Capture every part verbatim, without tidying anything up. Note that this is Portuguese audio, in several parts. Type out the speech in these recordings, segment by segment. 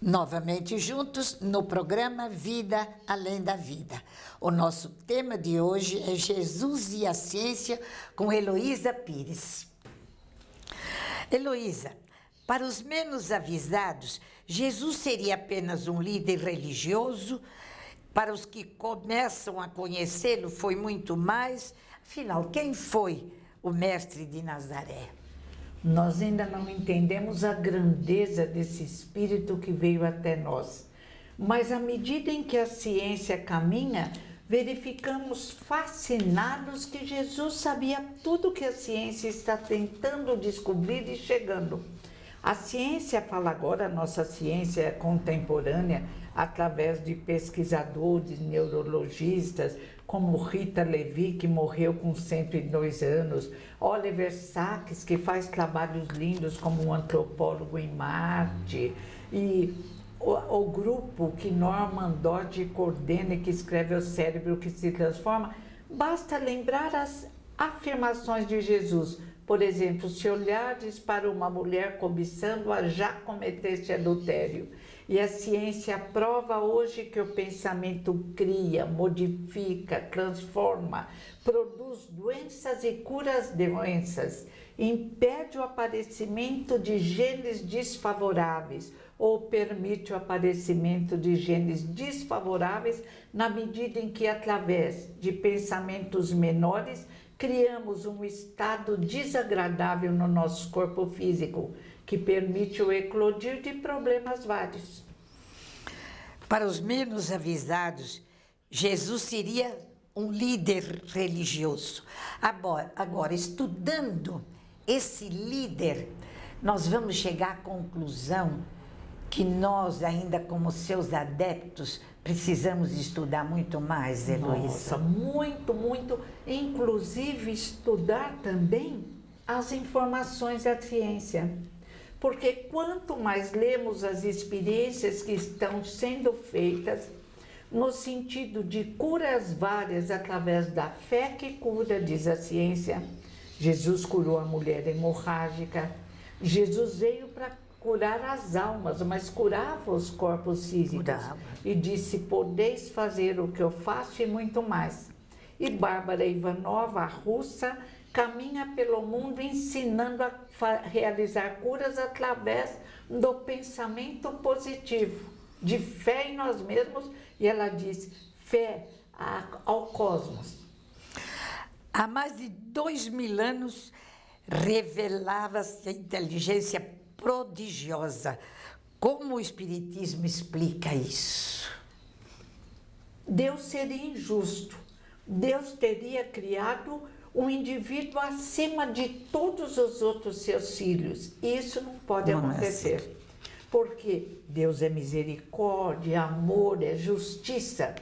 Novamente juntos no programa Vida Além da Vida. O nosso tema de hoje é Jesus e a Ciência com Heloísa Pires. Heloísa, para os menos avisados, Jesus seria apenas um líder religioso? Para os que começam a conhecê-lo, foi muito mais? Afinal, quem foi o mestre de Nazaré? Nós ainda não entendemos a grandeza desse Espírito que veio até nós. Mas à medida em que a ciência caminha, verificamos fascinados que Jesus sabia tudo que a ciência está tentando descobrir e chegando. A ciência fala agora, a nossa ciência contemporânea, através de pesquisadores, neurologistas, como Rita Levi, que morreu com cento e dois anos, Oliver Sacks, que faz trabalhos lindos como um antropólogo em Marte, e o, o grupo que Norman Dodge coordena e que escreve O Cérebro que se Transforma. Basta lembrar as afirmações de Jesus. Por exemplo, se olhares para uma mulher cobiçando-a, já cometeste adultério. E a ciência prova hoje que o pensamento cria, modifica, transforma, produz doenças e cura as doenças, impede o aparecimento de genes desfavoráveis ou permite o aparecimento de genes desfavoráveis na medida em que, através de pensamentos menores, criamos um estado desagradável no nosso corpo físico, que permite o eclodir de problemas vários. Para os menos avisados, Jesus seria um líder religioso. Agora, agora, estudando esse líder, nós vamos chegar à conclusão que nós, ainda como seus adeptos, precisamos estudar muito mais, Heloísa. Nossa, muito, muito. Inclusive, estudar também as informações da ciência. Porque quanto mais lemos as experiências que estão sendo feitas, no sentido de curas várias através da fé que cura, diz a ciência. Jesus curou a mulher hemorrágica. Jesus veio para curar as almas, mas curava os corpos físicos. Curava. E disse, podeis fazer o que eu faço e muito mais. E Bárbara Ivanova, a russa, caminha pelo mundo ensinando a realizar curas através do pensamento positivo, de fé em nós mesmos, e ela diz, fé ao cosmos. Há mais de dois mil anos revelava-se a inteligência prodigiosa. Como o Espiritismo explica isso? Deus seria injusto. Deus teria criado um indivíduo acima de todos os outros seus filhos. Isso não pode não acontecer. É assim. Porque Deus é misericórdia, amor, é justiça.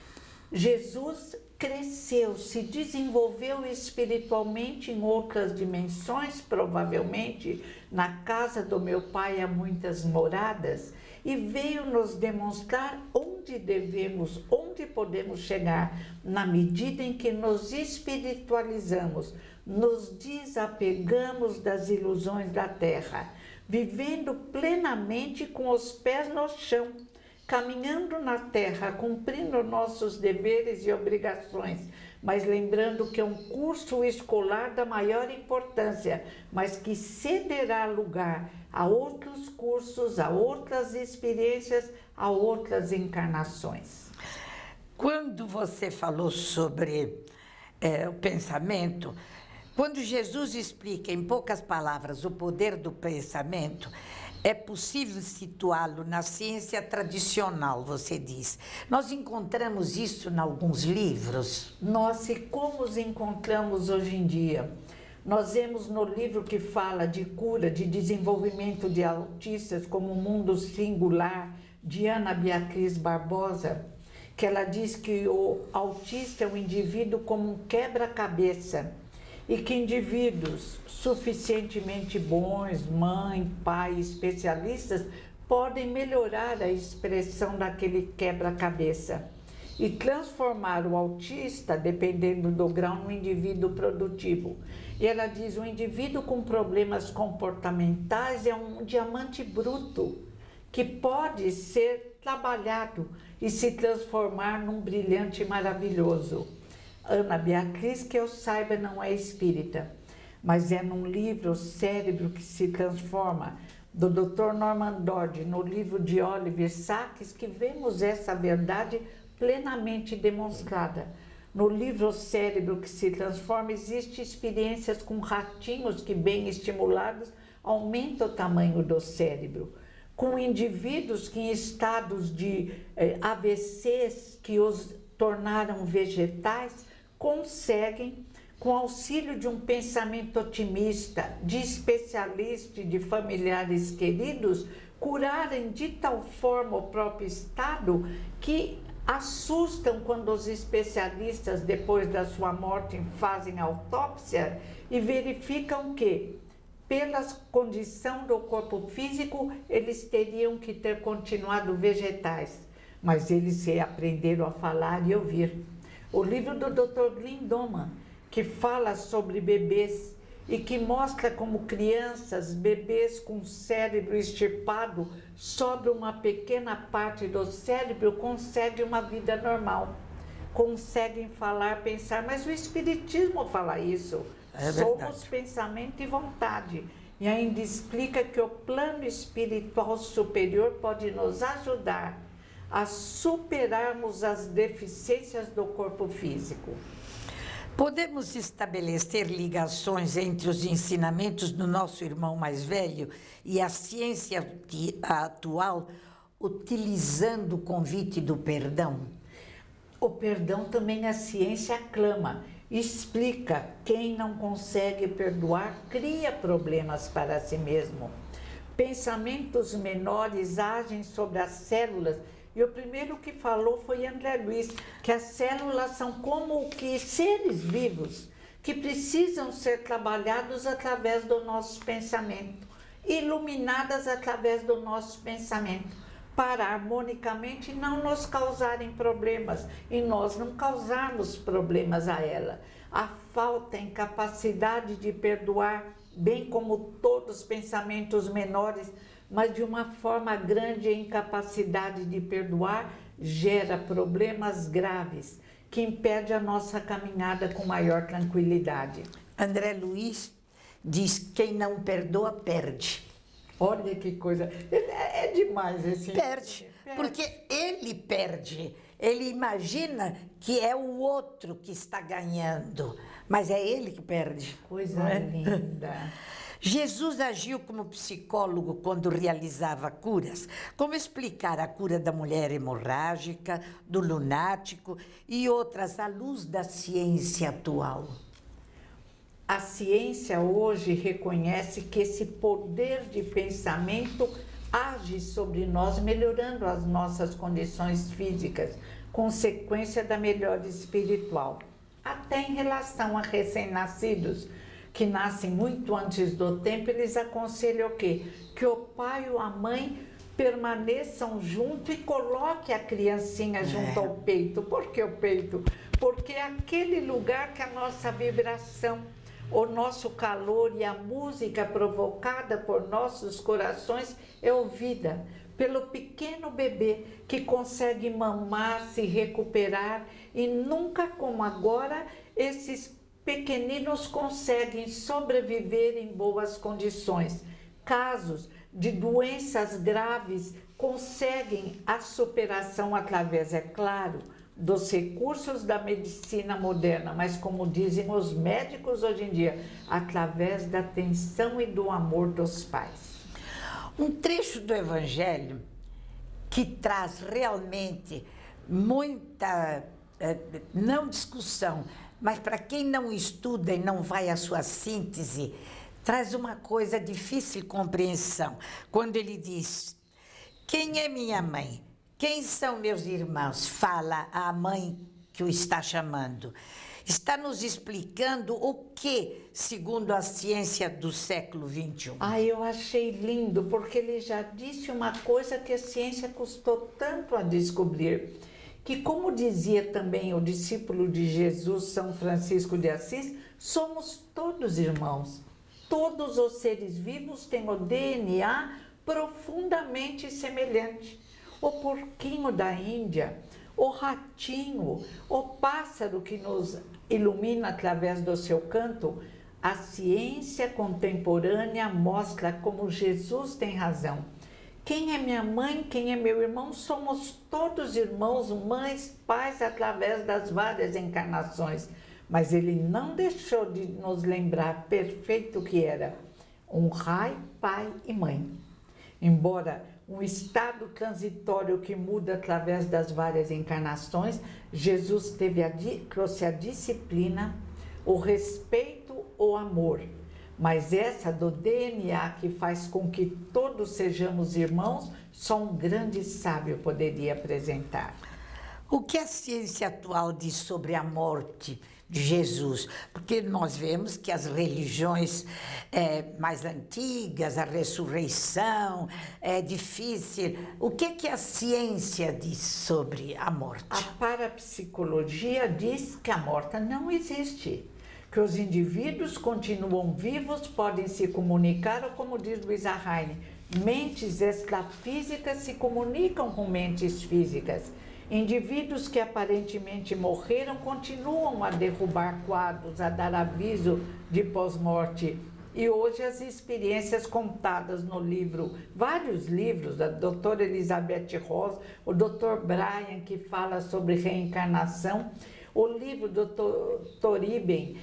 Jesus cresceu, se desenvolveu espiritualmente em outras dimensões, provavelmente na casa do meu pai há muitas moradas, e veio nos demonstrar onde devemos, onde podemos chegar, na medida em que nos espiritualizamos, nos desapegamos das ilusões da terra, vivendo plenamente com os pés no chão, caminhando na terra, cumprindo nossos deveres e obrigações, mas lembrando que é um curso escolar da maior importância, mas que cederá lugar a outros cursos, a outras experiências, a outras encarnações. Quando você falou sobre é, o pensamento, quando Jesus explica em poucas palavras o poder do pensamento, é possível situá-lo na ciência tradicional, você diz. Nós encontramos isso em alguns livros? Nossa, e como os encontramos hoje em dia? Nós vemos no livro que fala de cura, de desenvolvimento de autistas como um mundo singular, de Ana Beatriz Barbosa, que ela diz que o autista é um indivíduo como um quebra-cabeça e que indivíduos suficientemente bons, mãe, pai, especialistas, podem melhorar a expressão daquele quebra-cabeça e transformar o autista, dependendo do grau, num indivíduo produtivo. E ela diz, o indivíduo com problemas comportamentais é um diamante bruto, que pode ser trabalhado e se transformar num brilhante maravilhoso. Ana Beatriz, que eu saiba, não é espírita, mas é num livro, O Cérebro que se Transforma, do doutor Norman Dodd, no livro de Oliver Sacks, que vemos essa verdade plenamente demonstrada. No livro O Cérebro que se Transforma, existem experiências com ratinhos que, bem estimulados, aumentam o tamanho do cérebro. Com indivíduos que em estados de eh, A V Cs que os tornaram vegetais, conseguem, com auxílio de um pensamento otimista, de especialista e de familiares queridos, curarem de tal forma o próprio estado que assustam quando os especialistas, depois da sua morte, fazem autópsia e verificam que, pela condição do corpo físico, eles teriam que ter continuado vegetais, mas eles aprenderam a falar e ouvir. O livro do doutor Glindoman, que fala sobre bebês e que mostra como crianças, bebês com cérebro extirpado, sobre uma pequena parte do cérebro, conseguem uma vida normal, conseguem falar, pensar, mas o Espiritismo fala isso. É Somos pensamento e vontade. E ainda explica que o plano espiritual superior pode nos ajudar a superarmos as deficiências do corpo físico. Podemos estabelecer ligações entre os ensinamentos do nosso irmão mais velho e a ciência atual, utilizando o convite do perdão? O perdão também a ciência aclama, explica. Quem não consegue perdoar cria problemas para si mesmo. Pensamentos menores agem sobre as células. E o primeiro que falou foi André Luiz, que as células são como que seres vivos, que precisam ser trabalhados através do nosso pensamento, iluminadas através do nosso pensamento, para harmonicamente não nos causarem problemas e nós não causarmos problemas a ela. A falta, a incapacidade de perdoar, bem como todos os pensamentos menores, mas de uma forma grande, a incapacidade de perdoar gera problemas graves que impede a nossa caminhada com maior tranquilidade. André Luiz diz que quem não perdoa perde. Olha que coisa, é, é demais esse... Perde, perde, porque ele perde. Ele imagina que é o outro que está ganhando, mas é ele que perde. Coisa é? linda. Jesus agiu como psicólogo quando realizava curas. Como explicar a cura da mulher hemorrágica, do lunático e outras à luz da ciência atual? A ciência hoje reconhece que esse poder de pensamento age sobre nós, melhorando as nossas condições físicas, consequência da melhora espiritual. Até em relação a recém-nascidos, que nascem muito antes do tempo, eles aconselham o quê? Que o pai ou a mãe permaneçam junto e coloque a criancinha junto é. ao peito. Por que o peito? Porque é aquele lugar que a nossa vibração, o nosso calor e a música provocada por nossos corações é ouvida pelo pequeno bebê que consegue mamar, se recuperar e nunca como agora esses pequeninos conseguem sobreviver em boas condições. Casos de doenças graves conseguem a superação através, é claro, dos recursos da medicina moderna, mas como dizem os médicos hoje em dia, através da atenção e do amor dos pais. Um trecho do Evangelho que traz realmente muita, não discussão, mas para quem não estuda e não vai à sua síntese, traz uma coisa difícil de compreensão. Quando ele diz, quem é minha mãe? Quem são meus irmãos? Fala a mãe que o está chamando. Está nos explicando o que, segundo a ciência do século vinte e um. Ah, eu achei lindo, porque ele já disse uma coisa que a ciência custou tanto a descobrir. Que, como dizia também o discípulo de Jesus, São Francisco de Assis, somos todos irmãos. Todos os seres vivos têm o D N A profundamente semelhante. O porquinho da Índia, o ratinho, o pássaro que nos ilumina através do seu canto, a ciência contemporânea mostra como Jesus tem razão. Quem é minha mãe, quem é meu irmão, somos todos irmãos, mães, pais, através das várias encarnações. Mas ele não deixou de nos lembrar perfeito que era honrai pai e mãe. Embora um estado transitório que muda através das várias encarnações, Jesus teve a, trouxe a disciplina, o respeito, o amor. Mas essa do D N A que faz com que todos sejamos irmãos, só um grande sábio poderia apresentar. O que a ciência atual diz sobre a morte de Jesus? Porque nós vemos que as religiões é, mais antigas, a ressurreição, é difícil. O que, que a ciência diz sobre a morte? A parapsicologia diz que a morte não existe, que os indivíduos continuam vivos, podem se comunicar, ou como diz Luiz Arraine, mentes extrafísicas se comunicam com mentes físicas. Indivíduos que aparentemente morreram continuam a derrubar quadros, a dar aviso de pós-morte. E hoje as experiências contadas no livro, vários livros, da doutora Elizabeth Ross, o doutor Brian, que fala sobre reencarnação, o livro do doutor Iben,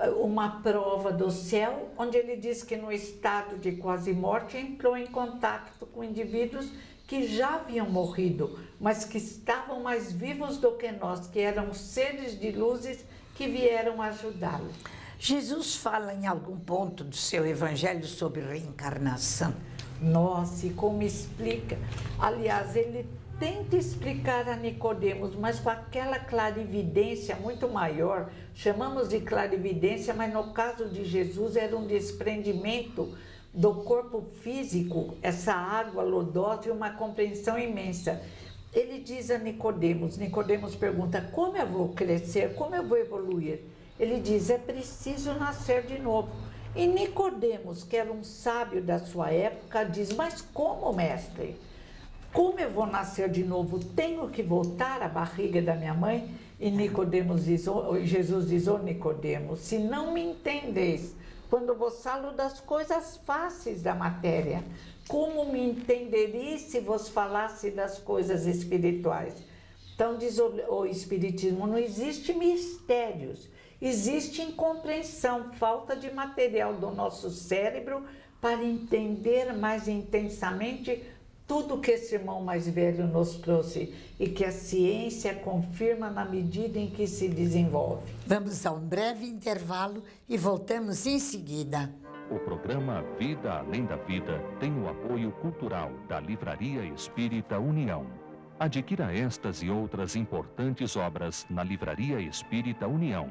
Uma Prova do Céu, onde ele diz que no estado de quase morte entrou em contato com indivíduos que já haviam morrido, mas que estavam mais vivos do que nós, que eram seres de luzes que vieram ajudá-lo. Jesus fala em algum ponto do seu evangelho sobre reencarnação? Nossa, e como explica? Aliás, ele tenta explicar a Nicodemos, mas com aquela clarividência muito maior. Chamamos de clarividência, mas no caso de Jesus era um desprendimento do corpo físico, essa água lodosa, e uma compreensão imensa. Ele diz a Nicodemos, Nicodemos pergunta, como eu vou crescer, como eu vou evoluir? Ele diz, é preciso nascer de novo. E Nicodemos, que era um sábio da sua época, diz, mas como, mestre? Como eu vou nascer de novo? Tenho que voltar à barriga da minha mãe? E Nicodemos diz, Jesus diz, ô Nicodemos, se não me entendeis, quando vos falo das coisas fáceis da matéria, como me entendereis se vos falasse das coisas espirituais? Então diz o, o Espiritismo, não existe mistérios, existe incompreensão, falta de material do nosso cérebro para entender mais intensamente tudo que esse irmão mais velho nos trouxe e que a ciência confirma na medida em que se desenvolve. Vamos a um breve intervalo e voltamos em seguida. O programa Vida Além da Vida tem o apoio cultural da Livraria Espírita União. Adquira estas e outras importantes obras na Livraria Espírita União.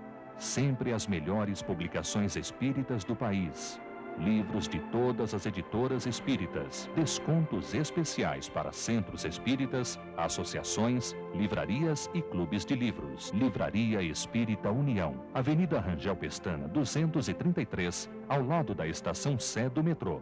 Sempre as melhores publicações espíritas do país. Livros de todas as editoras espíritas, descontos especiais para centros espíritas, associações, livrarias e clubes de livros. Livraria Espírita União, Avenida Rangel Pestana, duzentos e trinta e três, ao lado da estação Sé do metrô.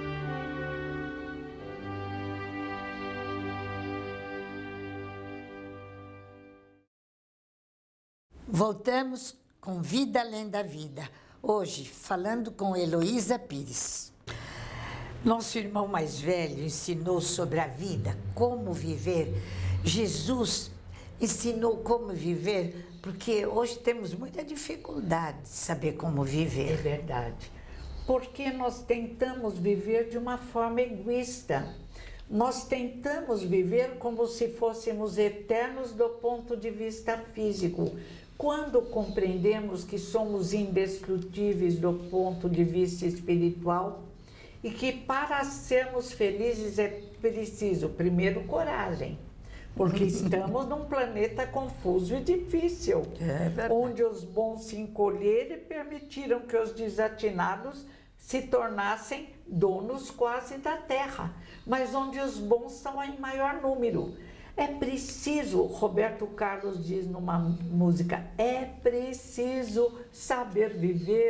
Voltamos com Vida Além da Vida. Hoje, falando com Heloísa Pires. Nosso irmão mais velho ensinou sobre a vida, como viver. Jesus ensinou como viver, porque hoje temos muita dificuldade de saber como viver. É verdade. Porque nós tentamos viver de uma forma egoísta. Nós tentamos viver como se fôssemos eternos do ponto de vista físico. Quando compreendemos que somos indestrutíveis do ponto de vista espiritual e que para sermos felizes é preciso, primeiro, coragem, porque estamos num planeta confuso e difícil, é onde os bons se encolheram e permitiram que os desatinados se tornassem donos quase da terra, mas onde os bons são em maior número. É preciso, Roberto Carlos diz numa música, é preciso saber viver,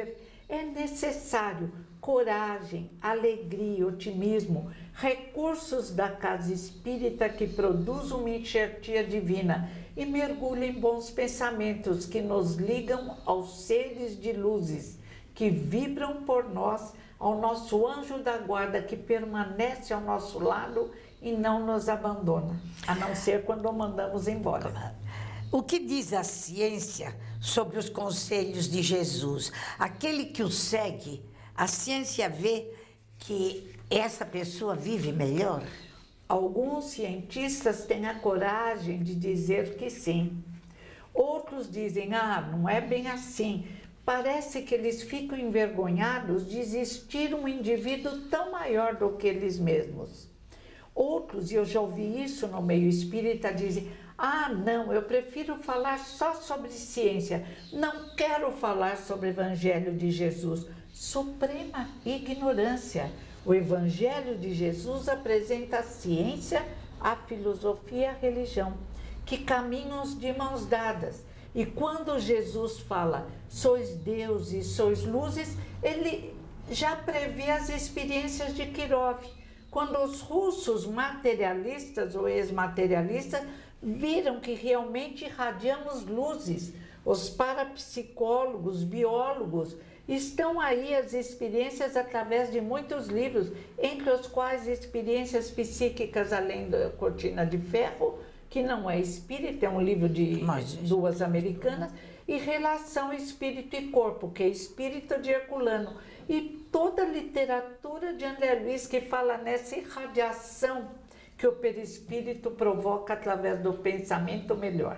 É necessário coragem, alegria, otimismo, recursos da casa espírita que produz uma enxertia divina e mergulha em bons pensamentos que nos ligam aos seres de luzes, que vibram por nós, ao nosso anjo da guarda que permanece ao nosso lado e não nos abandona, a não ser quando o mandamos embora. O que diz a ciência sobre os conselhos de Jesus? Aquele que o segue, a ciência vê que essa pessoa vive melhor? Alguns cientistas têm a coragem de dizer que sim. Outros dizem, ah, não é bem assim. Parece que eles ficam envergonhados de existir um indivíduo tão maior do que eles mesmos. Outros, e eu já ouvi isso no meio espírita, dizem, ah, não, eu prefiro falar só sobre ciência, não quero falar sobre o Evangelho de Jesus. Suprema ignorância. O Evangelho de Jesus apresenta a ciência, a filosofia e a religião, que caminham de mãos dadas. E quando Jesus fala, sois Deus e sois luzes, ele já prevê as experiências de Kirov. Quando os russos materialistas ou ex-materialistas viram que realmente irradiamos luzes, os parapsicólogos, biólogos, estão aí as experiências através de muitos livros, entre os quais experiências psíquicas além da Cortina de Ferro, que não é espírita, é um livro de Mas... duas americanas, e Relação Espírito e Corpo, que é Espírito de Herculano. E toda a literatura de André Luiz que fala nessa irradiação que o perispírito provoca através do pensamento melhor.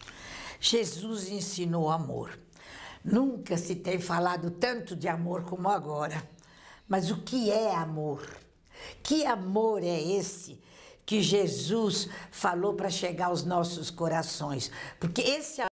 Jesus ensinou amor. Nunca se tem falado tanto de amor como agora. Mas o que é amor? Que amor é esse que Jesus falou para chegar aos nossos corações? Porque esse